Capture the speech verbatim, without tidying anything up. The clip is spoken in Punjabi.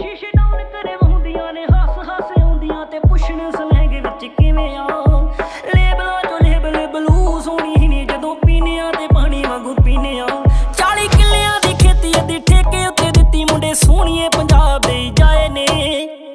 ਸ਼ੀਸ਼ੇ ਡਾਊਨ ਕਰੇ ਵਹੁੰਦੀਆਂ ਨੇ ਹੱਸ ਹੱਸ ਆਉਂਦੀਆਂ ਤੇ ਪੁੱਛਣ ਸਲੈਂਗ ਵਿੱਚ ਕਿਵੇਂ ਆ।